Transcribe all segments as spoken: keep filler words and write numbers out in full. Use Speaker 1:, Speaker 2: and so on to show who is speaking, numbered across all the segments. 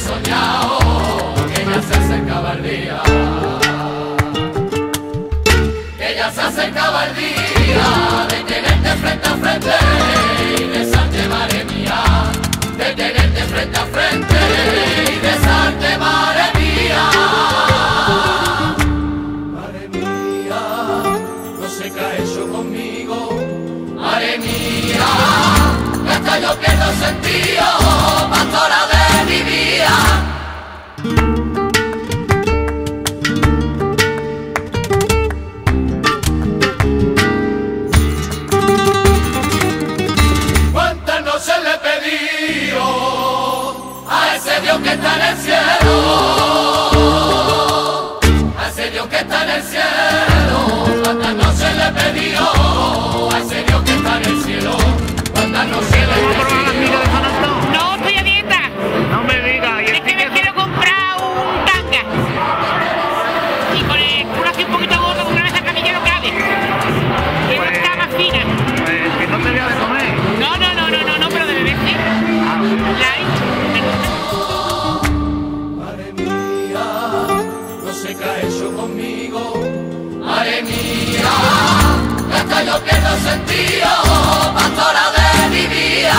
Speaker 1: soñado que ya se acercaba el día, que ya se acercaba el día de tenerte frente a frente y besarte, madre mía, de tenerte frente a frente y besarte, madre mía. Madre mía, no sé qué ha hecho conmigo, madre mía, que hasta yo pierdo sentido, pastora de mi vida. ¿Cuántas noches le he pedido a ese Dios que está en el cielo, a ese Dios que está en el cielo? ¿Cuántas noches le he pedido a ese Dios que está en el cielo? ¿Cuántas noches le he pedido?
Speaker 2: No, estoy a dieta.
Speaker 3: No me digas.
Speaker 2: Es que me quiero comprar un tanga. Y con el culo así un poquito gordo, con una esa camilla no cabe. Quiero
Speaker 3: Pues-
Speaker 2: estar más fina.
Speaker 3: Pues que no te voy a de comer.
Speaker 2: No, no, no, no, no, no, pero de bebé sí. Light.
Speaker 1: Madre mía, no sé qué ha hecho conmigo. Madre mía, que hasta yo pierdo sentido, pastora de mi vida.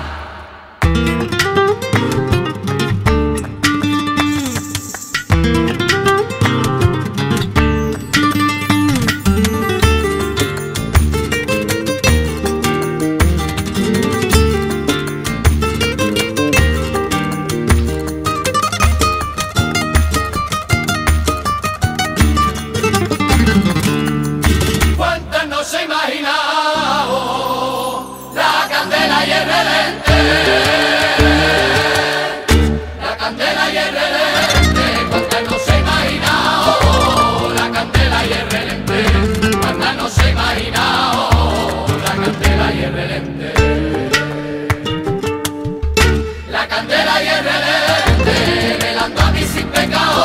Speaker 1: ¿Cuántas no se ha imaginado la candela y el relente? La candela y el relente. ¿Cuántas no se ha imaginado la candela y el relente? ¿Cuántas no se ha imaginado la candela y el relente? La candela y el relente, velando a mí sin pecado.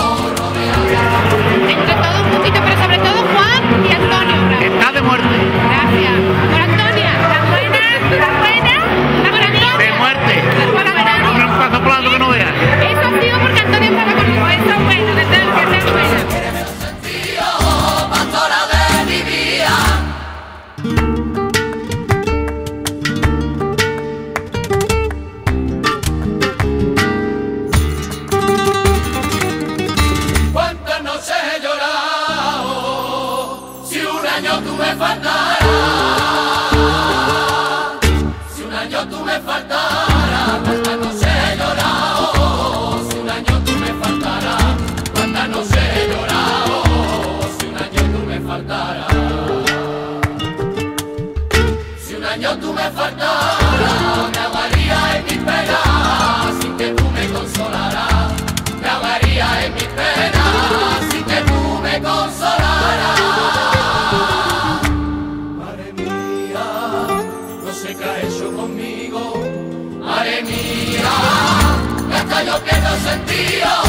Speaker 2: Entre todo un poquito, pero sobre todo Juan y Antonio.
Speaker 3: Está de muerte.
Speaker 2: Gracias. Por Antonia, la buena, la buena, la por Antonia.
Speaker 3: De muerte.
Speaker 2: Por Antonia.
Speaker 3: No me lo estás soplando que no veas.
Speaker 2: Eso ha sido porque Antonio estaba conmigo. Eso es bueno, desde el que sea bueno.
Speaker 1: Sentido, pastora de mi vida. ¿Cuántas noches he llorado si un año tú me faltaras? Si un año tú me faltaras, ¿cuántas noches he llorado si un año tú me faltaras? ¿Cuántas noches he llorado si un año tú me faltaras? Si un año tú me faltaras, me ahogaría en mis penas sin que tú me consolaras. Me ahogaría en mis penas sin que tú me consolaras. Madre mía, no sé qué ha hecho conmigo. Madre mía, que hasta yo pierdo sentido.